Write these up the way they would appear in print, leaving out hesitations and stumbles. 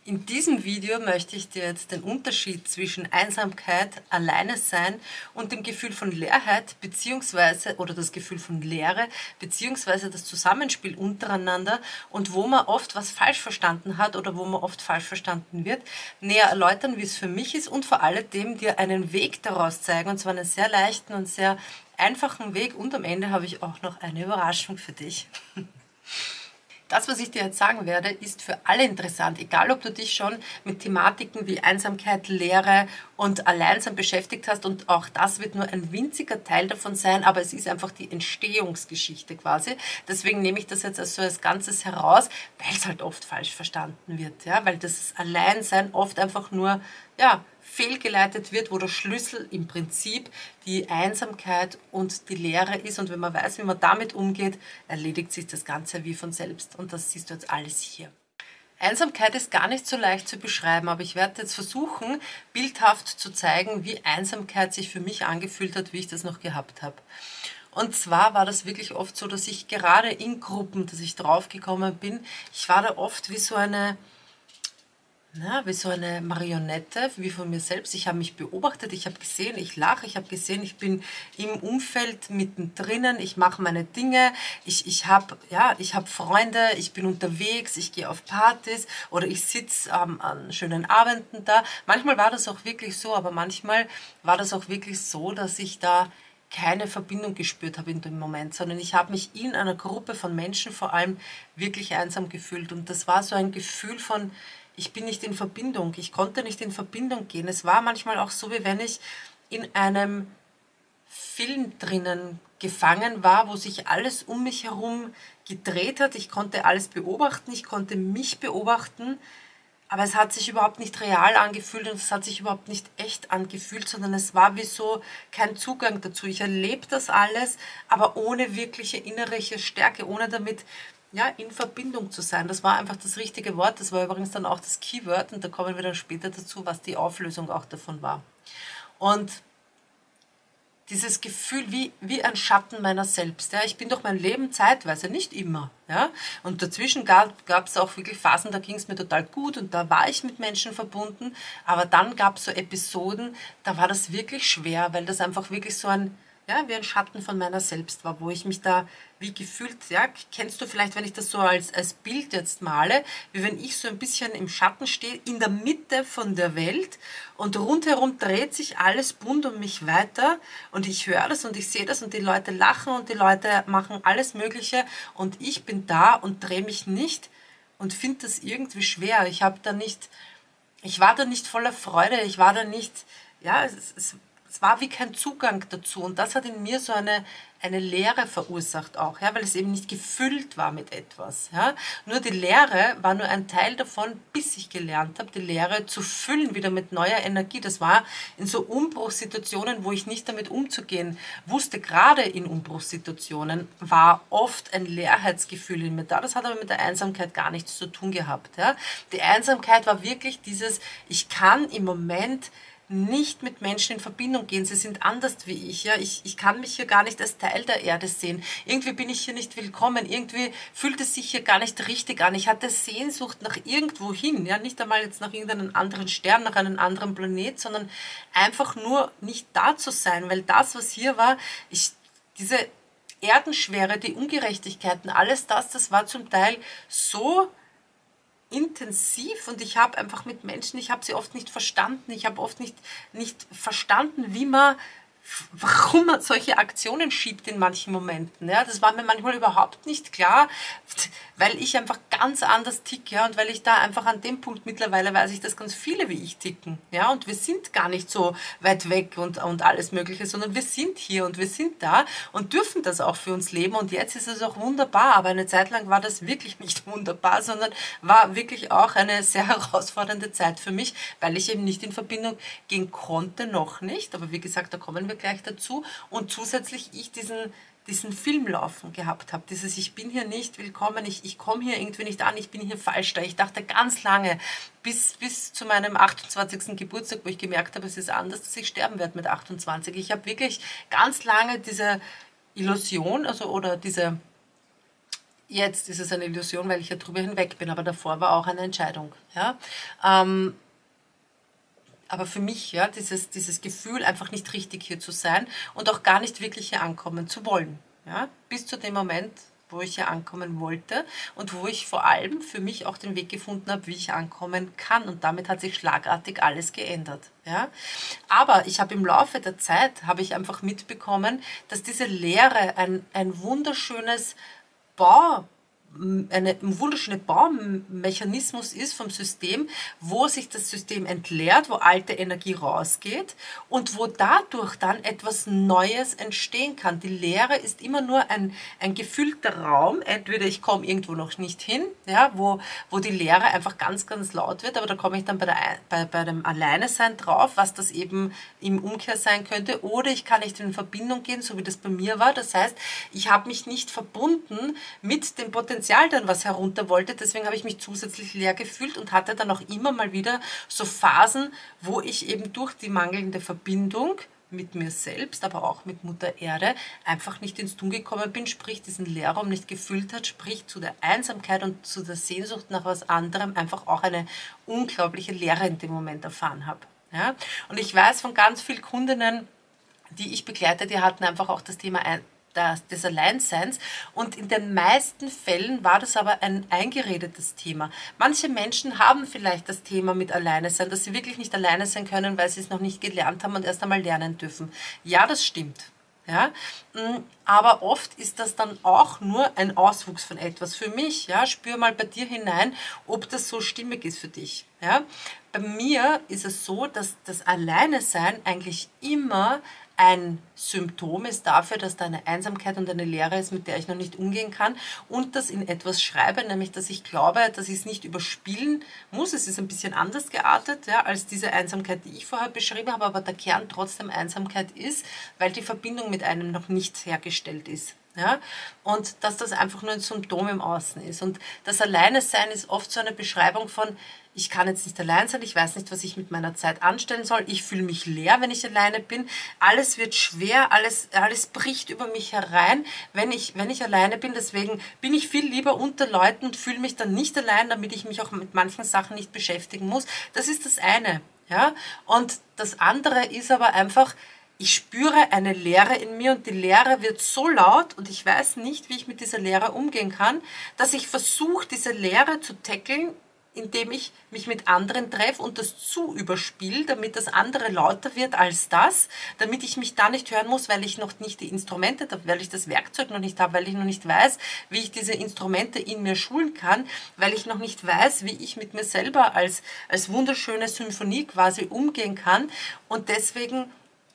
In diesem Video möchte ich dir jetzt den Unterschied zwischen Einsamkeit, Alleine sein und dem Gefühl von Leerheit oder das Gefühl von Leere beziehungsweise das Zusammenspiel untereinander und wo man oft was falsch verstanden hat oder wo man oft falsch verstanden wird, näher erläutern, wie es für mich ist und vor allem dir einen Weg daraus zeigen, und zwar einen sehr leichten und sehr einfachen Weg, und am Ende habe ich auch noch eine Überraschung für dich. Das, was ich dir jetzt sagen werde, ist für alle interessant, egal ob du dich schon mit Thematiken wie Einsamkeit, Leere und Alleinsein beschäftigt hast, und auch das wird nur ein winziger Teil davon sein, aber es ist einfach die Entstehungsgeschichte quasi. Deswegen nehme ich das jetzt als Ganzes heraus, weil es halt oft falsch verstanden wird, ja, weil das Alleinsein oft einfach nur, ja, fehlgeleitet wird, wo der Schlüssel im Prinzip die Einsamkeit und die Leere ist, und wenn man weiß, wie man damit umgeht, erledigt sich das Ganze wie von selbst, und das siehst du jetzt alles hier. Einsamkeit ist gar nicht so leicht zu beschreiben, aber ich werde jetzt versuchen, bildhaft zu zeigen, wie Einsamkeit sich für mich angefühlt hat, wie ich das noch gehabt habe. Und zwar war das wirklich oft so, dass ich gerade in Gruppen, dass ich draufgekommen bin, ich war da oft wie so eine Marionette, wie von mir selbst. Ich habe mich beobachtet, ich habe gesehen, ich lache, ich habe gesehen, ich bin im Umfeld mittendrin, ich mache meine Dinge, ich habe Freunde, ich bin unterwegs, ich gehe auf Partys oder ich sitze an schönen Abenden da. Manchmal war das auch wirklich so, aber manchmal war das auch wirklich so, dass ich da keine Verbindung gespürt habe in dem Moment, sondern ich habe mich in einer Gruppe von Menschen vor allem wirklich einsam gefühlt, und das war so ein Gefühl von, ich bin nicht in Verbindung, ich konnte nicht in Verbindung gehen. Es war manchmal auch so, wie wenn ich in einem Film drinnen gefangen war, wo sich alles um mich herum gedreht hat. Ich konnte alles beobachten, ich konnte mich beobachten, aber es hat sich überhaupt nicht real angefühlt und es hat sich überhaupt nicht echt angefühlt, sondern es war wie so kein Zugang dazu. Ich erlebe das alles, aber ohne wirkliche innerliche Stärke, ohne damit in Verbindung zu sein. Das war einfach das richtige Wort. Das war übrigens dann auch das Keyword, und da kommen wir dann später dazu, was die Auflösung auch davon war. Und dieses Gefühl wie ein Schatten meiner selbst. Ja. Ich bin durch mein Leben zeitweise, nicht immer. Ja. Und dazwischen gab es auch wirklich Phasen, da ging es mir total gut und da war ich mit Menschen verbunden. Aber dann gab es so Episoden, da war das wirklich schwer, weil das einfach wirklich so wie ein Schatten von meiner selbst war, wo ich mich da wie gefühlt, kennst du vielleicht, wenn ich das so als Bild jetzt male, wie wenn ich so ein bisschen im Schatten stehe, in der Mitte von der Welt, und rundherum dreht sich alles bunt um mich weiter und ich höre das und ich sehe das und die Leute lachen und die Leute machen alles Mögliche und ich bin da und drehe mich nicht und finde das irgendwie schwer. Ich war da nicht voller Freude, ich war da nicht, es war wie kein Zugang dazu, und das hat in mir so eine Leere verursacht auch, weil es eben nicht gefüllt war mit etwas. Ja. Nur die Leere war nur ein Teil davon, bis ich gelernt habe, die Leere zu füllen wieder mit neuer Energie. Das war in so Umbruchssituationen, wo ich nicht damit umzugehen wusste. Gerade in Umbruchssituationen war oft ein Leerheitsgefühl in mir da. Das hat aber mit der Einsamkeit gar nichts zu tun gehabt. Ja. Die Einsamkeit war wirklich dieses, ich kann im Moment nicht mit Menschen in Verbindung gehen, sie sind anders wie ich. Ja? Ich kann mich hier gar nicht als Teil der Erde sehen. Irgendwie bin ich hier nicht willkommen, irgendwie fühlt es sich hier gar nicht richtig an. Ich hatte Sehnsucht nach irgendwo hin, nicht einmal jetzt nach irgendeinem anderen Stern, nach einem anderen Planet, sondern einfach nur nicht da zu sein, weil das, was hier war, diese Erdenschwere, die Ungerechtigkeiten, alles das war zum Teil so intensiv, und ich habe einfach mit Menschen, ich habe sie oft nicht verstanden, ich habe oft nicht verstanden, warum man solche Aktionen schiebt in manchen Momenten. Ja, das war mir manchmal überhaupt nicht klar, weil ich einfach ganz anders ticke, und weil ich da einfach an dem Punkt mittlerweile weiß ich, dass ganz viele wie ich ticken. Ja, und wir sind gar nicht so weit weg und alles Mögliche, sondern wir sind hier und wir sind da und dürfen das auch für uns leben, und jetzt ist es auch wunderbar, aber eine Zeit lang war das wirklich nicht wunderbar, sondern war wirklich auch eine sehr herausfordernde Zeit für mich, weil ich eben nicht in Verbindung gehen konnte, noch nicht, aber wie gesagt, da kommen wir gleich dazu, und zusätzlich ich diesen Film laufen gehabt habe, dieses ich bin hier nicht willkommen, ich komme hier irgendwie nicht an, ich bin hier falsch da. Ich dachte ganz lange, bis zu meinem 28. Geburtstag, wo ich gemerkt habe, es ist anders, dass ich sterben werde mit 28. Ich habe wirklich ganz lange diese Illusion, oder diese Jetzt ist es eine Illusion, weil ich ja drüber hinweg bin, aber davor war auch eine Entscheidung. Ja? Aber für mich, ja, dieses Gefühl, einfach nicht richtig hier zu sein und auch gar nicht wirklich hier ankommen zu wollen. Ja? Bis zu dem Moment, wo ich hier ankommen wollte und wo ich vor allem für mich auch den Weg gefunden habe, wie ich ankommen kann. Und damit hat sich schlagartig alles geändert. Ja? Aber ich habe im Laufe der Zeit, habe ich einfach mitbekommen, dass diese Lehre ein wunderschönes Bau ein wunderschöner Baumechanismus ist vom System, wo sich das System entleert, wo alte Energie rausgeht und wo dadurch dann etwas Neues entstehen kann. Die Leere ist immer nur ein gefüllter Raum, entweder ich komme irgendwo noch nicht hin, ja, wo die Leere einfach ganz, ganz laut wird, aber da komme ich dann bei dem Alleinesein drauf, was das eben im Umkehr sein könnte, oder ich kann nicht in Verbindung gehen, so wie das bei mir war. Das heißt, ich habe mich nicht verbunden mit dem Potenzial, dann was herunter wollte, deswegen habe ich mich zusätzlich leer gefühlt und hatte dann auch immer mal wieder so Phasen, wo ich eben durch die mangelnde Verbindung mit mir selbst, aber auch mit Mutter Erde, einfach nicht ins Tun gekommen bin, sprich diesen Leerraum nicht gefüllt hat, sprich zu der Einsamkeit und zu der Sehnsucht nach was anderem einfach auch eine unglaubliche Leere in dem Moment erfahren habe. Ja? Und ich weiß von ganz vielen Kundinnen, die ich begleite, die hatten einfach auch das Thema des Alleinseins, und in den meisten Fällen war das aber ein eingeredetes Thema. Manche Menschen haben vielleicht das Thema mit Alleinesein, dass sie wirklich nicht alleine sein können, weil sie es noch nicht gelernt haben und erst einmal lernen dürfen. Ja, das stimmt. Ja, aber oft ist das dann auch nur ein Auswuchs von etwas. Für mich, ja, spür mal bei dir hinein, ob das so stimmig ist für dich. Ja. Bei mir ist es so, dass das Alleinesein eigentlich immer ein Symptom ist dafür, dass da eine Einsamkeit und eine Leere ist, mit der ich noch nicht umgehen kann, und das in etwas schreibe, nämlich dass ich glaube, dass ich es nicht überspielen muss. Es ist ein bisschen anders geartet, ja, als diese Einsamkeit, die ich vorher beschrieben habe, aber der Kern trotzdem Einsamkeit ist, weil die Verbindung mit einem noch nicht hergestellt ist. Ja? Und dass das einfach nur ein Symptom im Außen ist. Und das Alleinesein ist oft so eine Beschreibung von, ich kann jetzt nicht allein sein, ich weiß nicht, was ich mit meiner Zeit anstellen soll, ich fühle mich leer, wenn ich alleine bin, alles wird schwer, alles bricht über mich herein, wenn ich alleine bin, deswegen bin ich viel lieber unter Leuten und fühle mich dann nicht allein, damit ich mich auch mit manchen Sachen nicht beschäftigen muss. Das ist das eine. Ja? Und das andere ist aber einfach, ich spüre eine Leere in mir und die Leere wird so laut und ich weiß nicht, wie ich mit dieser Leere umgehen kann, dass ich versuche, diese Leere zu tackeln, indem ich mich mit anderen treffe und das zu überspiele, damit das andere lauter wird als das, damit ich mich da nicht hören muss, weil ich noch nicht die Instrumente habe, weil ich das Werkzeug noch nicht habe, weil ich noch nicht weiß, wie ich diese Instrumente in mir schulen kann, weil ich noch nicht weiß, wie ich mit mir selber als wunderschöne Symphonie quasi umgehen kann, und deswegen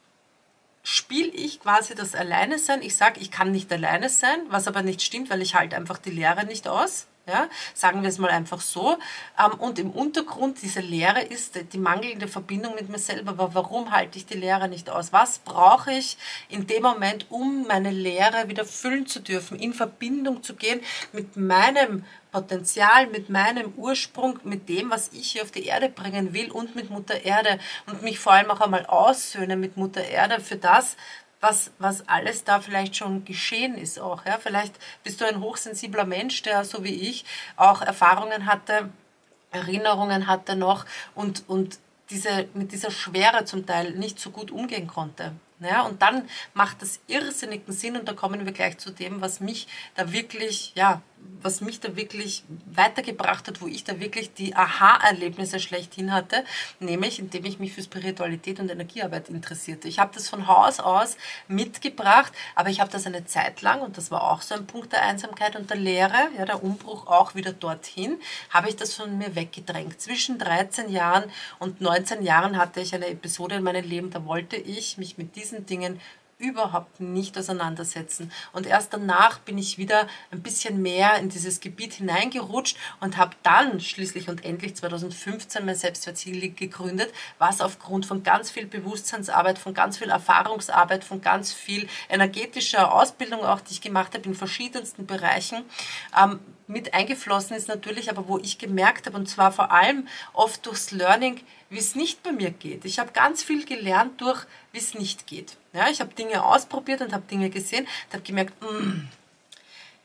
spiele ich quasi das Alleine-Sein. Ich sage, ich kann nicht alleine sein, was aber nicht stimmt, weil ich halte einfach die Leere nicht aus. Ja, sagen wir es mal einfach so. Und im Untergrund diese Leere ist die mangelnde Verbindung mit mir selber. Aber warum halte ich die Leere nicht aus? Was brauche ich in dem Moment, um meine Leere wieder füllen zu dürfen, in Verbindung zu gehen mit meinem Potenzial, mit meinem Ursprung, mit dem, was ich hier auf die Erde bringen will, und mit Mutter Erde, und mich vor allem auch einmal aussöhnen mit Mutter Erde für das, was alles da vielleicht schon geschehen ist auch. Ja? Vielleicht bist du ein hochsensibler Mensch, der so wie ich auch Erfahrungen hatte, Erinnerungen hatte noch und mit dieser Schwere zum Teil nicht so gut umgehen konnte. Ja, und dann macht das irrsinnigen Sinn, und da kommen wir gleich zu dem, was mich da wirklich weitergebracht hat, wo ich da wirklich die Aha-Erlebnisse schlechthin hatte, nämlich indem ich mich für Spiritualität und Energiearbeit interessierte. Ich habe das von Haus aus mitgebracht, aber ich habe das eine Zeit lang, und das war auch so ein Punkt der Einsamkeit und der Leere, ja, der Umbruch auch wieder dorthin, habe ich das von mir weggedrängt. Zwischen 13 Jahren und 19 Jahren hatte ich eine Episode in meinem Leben, da wollte ich mich mit diesen Dingen überhaupt nicht auseinandersetzen. Und erst danach bin ich wieder ein bisschen mehr in dieses Gebiet hineingerutscht und habe dann schließlich und endlich 2015 mein Selbstwertziel gegründet, was aufgrund von ganz viel Bewusstseinsarbeit, von ganz viel Erfahrungsarbeit, von ganz viel energetischer Ausbildung auch, die ich gemacht habe in verschiedensten Bereichen, mit eingeflossen ist natürlich, aber wo ich gemerkt habe, und zwar vor allem oft durchs Learning, wie es nicht bei mir geht. Ich habe ganz viel gelernt durch, wie es nicht geht. Ja, ich habe Dinge ausprobiert und habe Dinge gesehen und habe gemerkt,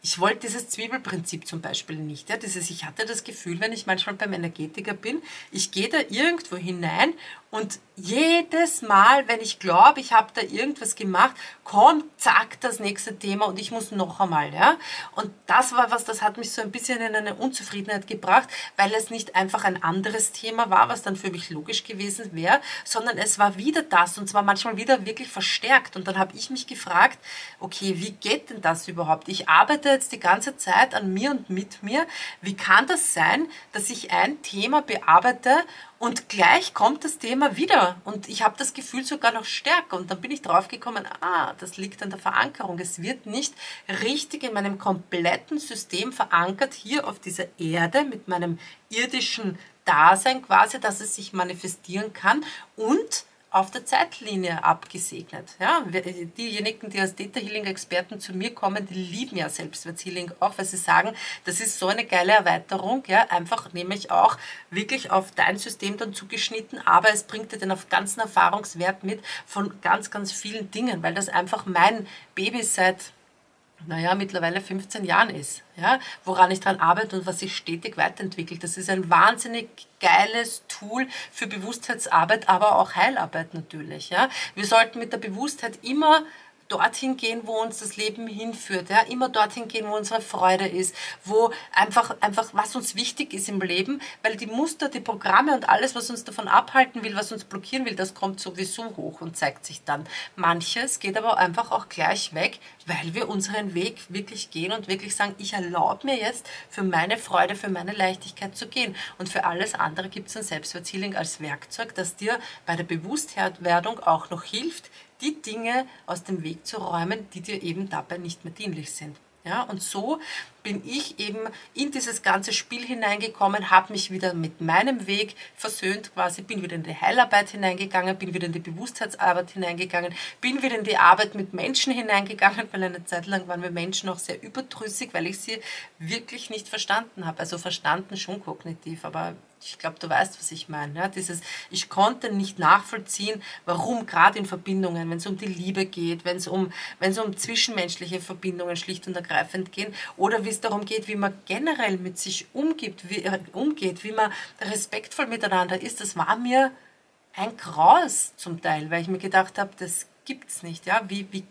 Ich wollte dieses Zwiebelprinzip zum Beispiel nicht. Ja, ich hatte das Gefühl, wenn ich manchmal beim Energetiker bin, ich gehe da irgendwo hinein und jedes Mal, wenn ich glaube, ich habe da irgendwas gemacht, kommt, zack, das nächste Thema und ich muss noch einmal. Ja? Und das war was, das hat mich so ein bisschen in eine Unzufriedenheit gebracht, weil es nicht einfach ein anderes Thema war, was dann für mich logisch gewesen wäre, sondern es war wieder das und zwar manchmal wieder wirklich verstärkt. Und dann habe ich mich gefragt, okay, wie geht denn das überhaupt? Ich arbeite jetzt die ganze Zeit an mir und mit mir. Wie kann das sein, dass ich ein Thema bearbeite und gleich kommt das Thema wieder und ich habe das Gefühl sogar noch stärker und dann bin ich drauf gekommen, das liegt an der Verankerung. Es wird nicht richtig in meinem kompletten System verankert, hier auf dieser Erde mit meinem irdischen Dasein quasi, dass es sich manifestieren kann und auf der Zeitlinie abgesegnet. Ja, diejenigen, die als Theta Healing Experten zu mir kommen, die lieben ja Selbstwerthealing auch, weil sie sagen, das ist so eine geile Erweiterung, ja, einfach nämlich auch wirklich auf dein System dann zugeschnitten, aber es bringt dir den ganzen Erfahrungswert mit von ganz, ganz vielen Dingen, weil das einfach mein Baby seit mittlerweile 15 Jahren ist, ja, woran ich dran arbeite und was sich stetig weiterentwickelt. Das ist ein wahnsinnig geiles Tool für Bewusstheitsarbeit, aber auch Heilarbeit natürlich. Ja. Wir sollten mit der Bewusstheit immer dorthin gehen, wo uns das Leben hinführt, ja, immer dorthin gehen, wo unsere Freude ist, wo einfach was uns wichtig ist im Leben, weil die Muster, die Programme und alles, was uns davon abhalten will, was uns blockieren will, das kommt sowieso hoch und zeigt sich dann. Manches geht aber einfach auch gleich weg, weil wir unseren Weg wirklich gehen und wirklich sagen, ich erlaube mir jetzt für meine Freude, für meine Leichtigkeit zu gehen und für alles andere gibt es ein Selbstwerthealing als Werkzeug, das dir bei der Bewusstwerdung auch noch hilft, die Dinge aus dem Weg zu räumen, die dir eben dabei nicht mehr dienlich sind. Ja, und so bin ich eben in dieses ganze Spiel hineingekommen, habe mich wieder mit meinem Weg versöhnt quasi, bin wieder in die Heilarbeit hineingegangen, bin wieder in die Bewusstheitsarbeit hineingegangen, bin wieder in die Arbeit mit Menschen hineingegangen, weil eine Zeit lang waren mir Menschen auch sehr überdrüssig, weil ich sie wirklich nicht verstanden habe. Also verstanden schon kognitiv, aber ich glaube, du weißt, was ich meine. Ja? Ich konnte nicht nachvollziehen, warum gerade in Verbindungen, wenn es um die Liebe geht, wenn es um zwischenmenschliche Verbindungen schlicht und ergreifend gehen oder wie es darum geht, wie man generell mit sich umgeht, wie man respektvoll miteinander ist, das war mir ein Graus zum Teil, weil ich mir gedacht habe, das gibt's nicht. Ja?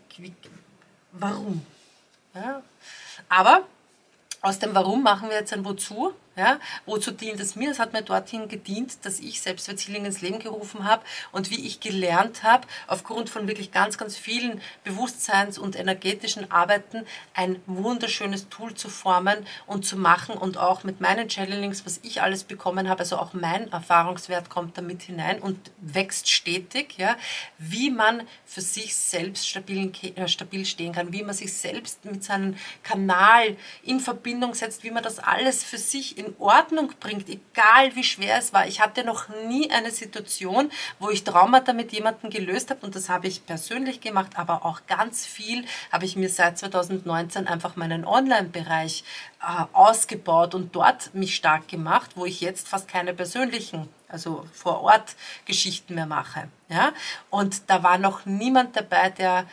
Warum? Ja? Aber aus dem Warum machen wir jetzt ein Wozu. Ja, wozu dient es mir? Es hat mir dorthin gedient, dass ich Selbstwerthealing ins Leben gerufen habe und wie ich gelernt habe, aufgrund von wirklich ganz, ganz vielen Bewusstseins- und energetischen Arbeiten ein wunderschönes Tool zu formen und zu machen und auch mit meinen Channelings, was ich alles bekommen habe, also auch mein Erfahrungswert kommt damit hinein und wächst stetig, ja, wie man für sich selbst stabil stehen kann, wie man sich selbst mit seinem Kanal in Verbindung setzt, wie man das alles für sich in Ordnung bringt, egal wie schwer es war. Ich hatte noch nie eine Situation, wo ich Traumata mit jemandem gelöst habe und das habe ich persönlich gemacht, aber auch ganz viel habe ich mir seit 2019 einfach meinen Online-Bereich ausgebaut und dort mich stark gemacht, wo ich jetzt fast keine persönlichen, also vor Ort Geschichten mehr mache. Ja? Und da war noch niemand dabei, der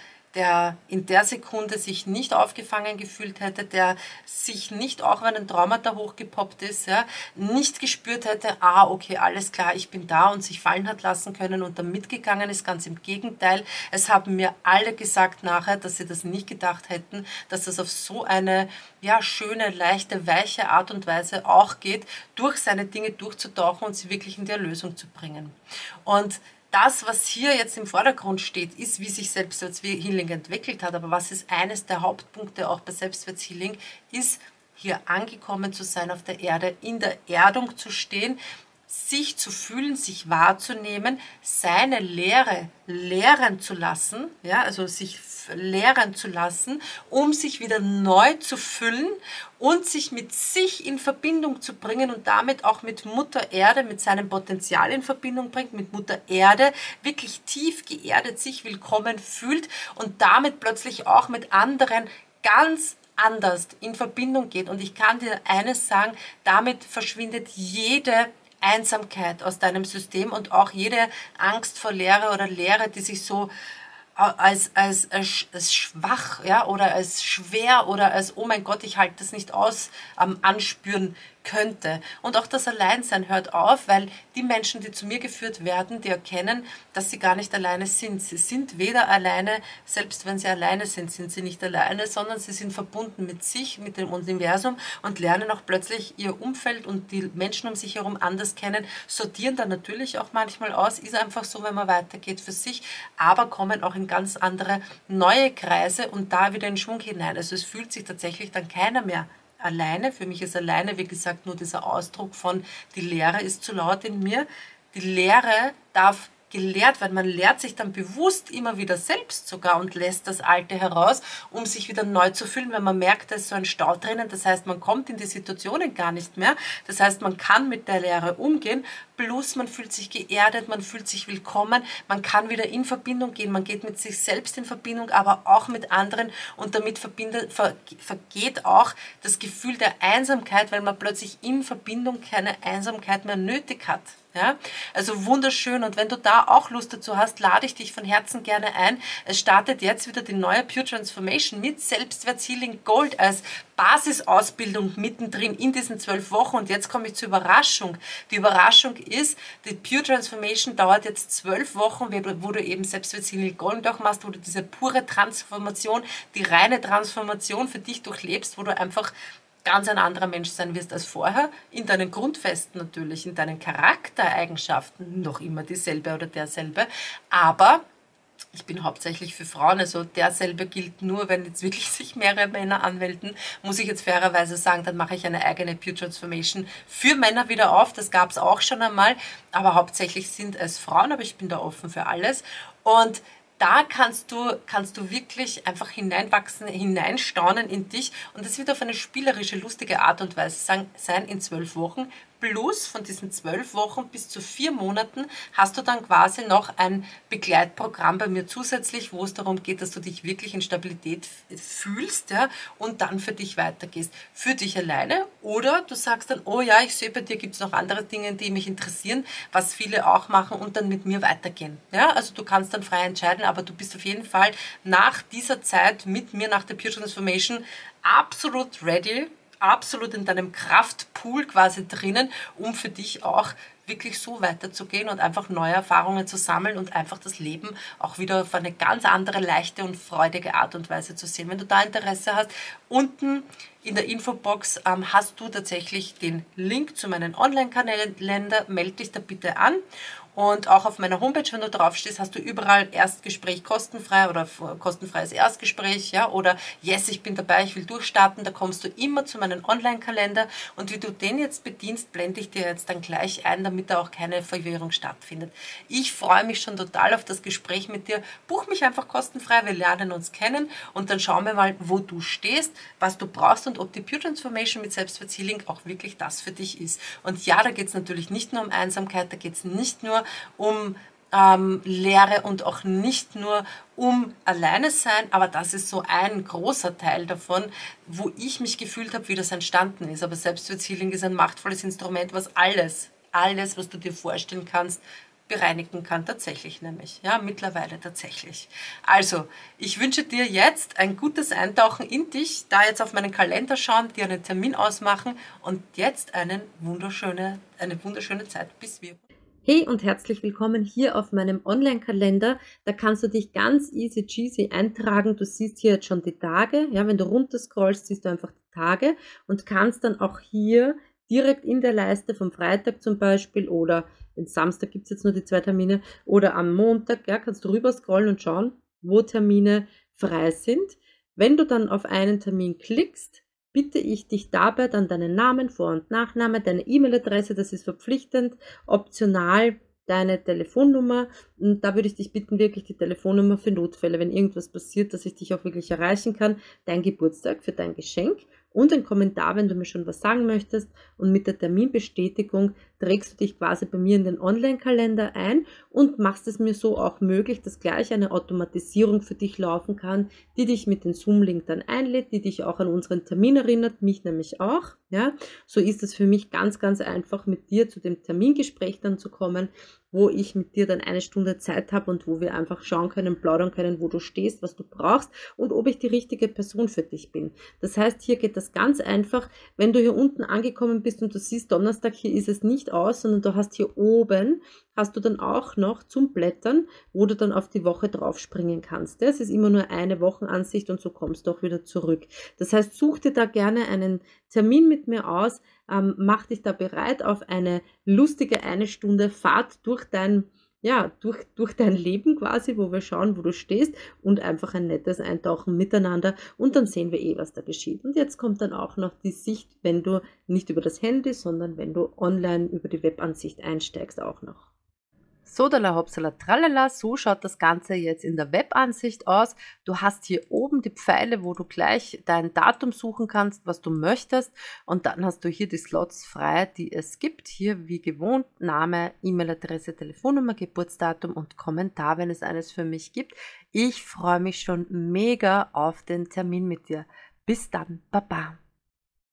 in der Sekunde sich nicht aufgefangen gefühlt hätte, der sich nicht, auch wenn ein Traumata hochgepoppt ist, ja, nicht gespürt hätte, okay, alles klar, ich bin da und sich fallen hat lassen können und dann mitgegangen ist. Ganz im Gegenteil, es haben mir alle gesagt nachher, dass sie das nicht gedacht hätten, dass das auf so eine schöne, leichte, weiche Art und Weise auch geht, durch seine Dinge durchzutauchen und sie wirklich in die Erlösung zu bringen. Und das, was hier jetzt im Vordergrund steht, ist, wie sich Selbstwerthealing entwickelt hat. Aber was ist eines der Hauptpunkte auch bei Selbstwerthealing, ist, hier angekommen zu sein auf der Erde, in der Erdung zu stehen, sich zu fühlen, sich wahrzunehmen, seine Lehre lehren zu lassen, ja, also sich lehren zu lassen, um sich wieder neu zu füllen und sich mit sich in Verbindung zu bringen und damit auch mit Mutter Erde, mit seinem Potenzial in Verbindung bringt, mit Mutter Erde, wirklich tief geerdet sich willkommen fühlt und damit plötzlich auch mit anderen ganz anders in Verbindung geht. Und ich kann dir eines sagen, damit verschwindet jede Einsamkeit aus deinem System und auch jede Angst vor Leere oder Leere, die sich so als schwach, ja, oder als schwer oder als, oh mein Gott, ich halte das nicht aus, anspüren könnte. Und auch das Alleinsein hört auf, weil die Menschen, die zu mir geführt werden, die erkennen, dass sie gar nicht alleine sind. Sie sind weder alleine, selbst wenn sie alleine sind, sind sie nicht alleine, sondern sie sind verbunden mit sich, mit dem Universum und lernen auch plötzlich ihr Umfeld und die Menschen um sich herum anders kennen, sortieren dann natürlich auch manchmal aus, ist einfach so, wenn man weitergeht für sich, aber kommen auch in ganz andere neue Kreise und da wieder in Schwung hinein. Also es fühlt sich tatsächlich dann keiner mehr alleine. Für mich ist alleine, wie gesagt, nur dieser Ausdruck von, die Leere ist zu laut in mir. Die Leere darf gelehrt werden. Man lehrt sich dann bewusst immer wieder selbst sogar und lässt das Alte heraus, um sich wieder neu zu fühlen, wenn man merkt, da ist so ein Stau drinnen. Das heißt, man kommt in die Situationen gar nicht mehr. Das heißt, man kann mit der Leere umgehen, plus man fühlt sich geerdet, man fühlt sich willkommen, man kann wieder in Verbindung gehen, man geht mit sich selbst in Verbindung, aber auch mit anderen und damit vergeht auch das Gefühl der Einsamkeit, weil man plötzlich in Verbindung keine Einsamkeit mehr nötig hat. Ja, also wunderschön und wenn du da auch Lust dazu hast, lade ich dich von Herzen gerne ein. Es startet jetzt wieder die neue Pure Transformation mit Selbstwerts-Healing Gold als Basisausbildung mittendrin in diesen 12 Wochen und jetzt komme ich zur Überraschung. Die Überraschung ist, die Pure Transformation dauert jetzt 12 Wochen, wo du eben Selbstwerts-Healing Gold auch machst, wo du diese pure Transformation, die reine Transformation für dich durchlebst, wo du einfach ganz ein anderer Mensch sein wirst als vorher, in deinen Grundfesten natürlich, in deinen Charaktereigenschaften, noch immer dieselbe oder derselbe, aber ich bin hauptsächlich für Frauen, also derselbe gilt nur, wenn jetzt wirklich sich mehrere Männer anmelden, muss ich jetzt fairerweise sagen, dann mache ich eine eigene Pure Transformation für Männer wieder auf, das gab es auch schon einmal, aber hauptsächlich sind es Frauen, aber ich bin da offen für alles und da kannst du wirklich einfach hineinwachsen, hineinstaunen in dich und das wird auf eine spielerische, lustige Art und Weise sein in 12 Wochen. Plus von diesen 12 Wochen bis zu 4 Monaten hast du dann quasi noch ein Begleitprogramm bei mir zusätzlich, wo es darum geht, dass du dich wirklich in Stabilität fühlst, ja, und dann für dich weitergehst. Für dich alleine oder du sagst dann, oh ja, ich sehe, bei dir gibt es noch andere Dinge, die mich interessieren, was viele auch machen und dann mit mir weitergehen. Ja, also du kannst dann frei entscheiden, aber du bist auf jeden Fall nach dieser Zeit mit mir, nach der Pure Transformation, absolut ready, absolut in deinem Kraftpool quasi drinnen, um für dich auch wirklich so weiterzugehen und einfach neue Erfahrungen zu sammeln und einfach das Leben auch wieder auf eine ganz andere, leichte und freudige Art und Weise zu sehen. Wenn du da Interesse hast, unten in der Infobox hast du tatsächlich den Link zu meinen Online-Kalender, melde dich da bitte an. Und auch auf meiner Homepage, wenn du drauf stehst, hast du überall Erstgespräch kostenfrei oder kostenfreies Erstgespräch, ja, oder yes, ich bin dabei, ich will durchstarten, da kommst du immer zu meinem Online-Kalender und wie du den jetzt bedienst, blende ich dir jetzt dann gleich ein, damit da auch keine Verwirrung stattfindet. Ich freue mich schon total auf das Gespräch mit dir. Buch mich einfach kostenfrei, wir lernen uns kennen und dann schauen wir mal, wo du stehst, was du brauchst und ob die Pure Transformation mit Selbstwerts-Healing auch wirklich das für dich ist. Und ja, da geht es natürlich nicht nur um Einsamkeit, da geht es nicht nur um Leere und auch nicht nur um alleine sein, aber das ist so ein großer Teil davon, wo ich mich gefühlt habe, wie das entstanden ist. Aber Selbstwerts-Healing ist ein machtvolles Instrument, was alles, was du dir vorstellen kannst, bereinigen kann, tatsächlich nämlich, ja, mittlerweile tatsächlich. Also, ich wünsche dir jetzt ein gutes Eintauchen in dich, da jetzt auf meinen Kalender schauen, dir einen Termin ausmachen und jetzt eine wunderschöne Zeit, bis wir... Hey und herzlich willkommen hier auf meinem Online-Kalender. Da kannst du dich ganz easy cheesy eintragen. Du siehst hier jetzt schon die Tage. Ja, wenn du runter scrollst, siehst du einfach die Tage und kannst dann auch hier direkt in der Leiste vom Freitag zum Beispiel oder den Samstag gibt es jetzt nur die 2 Termine oder am Montag, ja, kannst du rüber scrollen und schauen, wo Termine frei sind. Wenn du dann auf einen Termin klickst, bitte ich dich dabei dann deinen Namen, Vor- und Nachname, deine E-Mail-Adresse, das ist verpflichtend, optional deine Telefonnummer und da würde ich dich bitten, wirklich die Telefonnummer für Notfälle, wenn irgendwas passiert, dass ich dich auch wirklich erreichen kann, dein Geburtstag für dein Geschenk und ein Kommentar, wenn du mir schon was sagen möchtest und mit der Terminbestätigung trägst du dich quasi bei mir in den Online-Kalender ein und machst es mir so auch möglich, dass gleich eine Automatisierung für dich laufen kann, die dich mit dem Zoom-Link dann einlädt, die dich auch an unseren Termin erinnert, mich nämlich auch. Ja, so ist es für mich ganz, ganz einfach, mit dir zu dem Termingespräch dann zu kommen, wo ich mit dir dann eine Stunde Zeit habe und wo wir einfach schauen können, plaudern können, wo du stehst, was du brauchst und ob ich die richtige Person für dich bin. Das heißt, hier geht das ganz einfach, wenn du hier unten angekommen bist und du siehst Donnerstag, hier ist es nicht aus, sondern du hast hier oben, hast du dann auch noch zum Blättern, wo du dann auf die Woche drauf springen kannst. Das ist immer nur eine Wochenansicht und so kommst du auch wieder zurück. Das heißt, such dir da gerne einen Termin mit mir aus, mach dich da bereit auf eine lustige 1 Stunde Fahrt durch durch dein Leben quasi, wo wir schauen, wo du stehst und einfach ein nettes Eintauchen miteinander und dann sehen wir was da geschieht. Und jetzt kommt dann auch noch die Sicht, wenn du nicht über das Handy, sondern wenn du online über die Webansicht einsteigst auch noch. Sodala Hopsala Tralala, so schaut das Ganze jetzt in der Webansicht aus. Du hast hier oben die Pfeile, wo du gleich dein Datum suchen kannst, was du möchtest. Und dann hast du hier die Slots frei, die es gibt. Hier wie gewohnt Name, E-Mail-Adresse, Telefonnummer, Geburtsdatum und Kommentar, wenn es eines für mich gibt. Ich freue mich schon mega auf den Termin mit dir. Bis dann, Baba.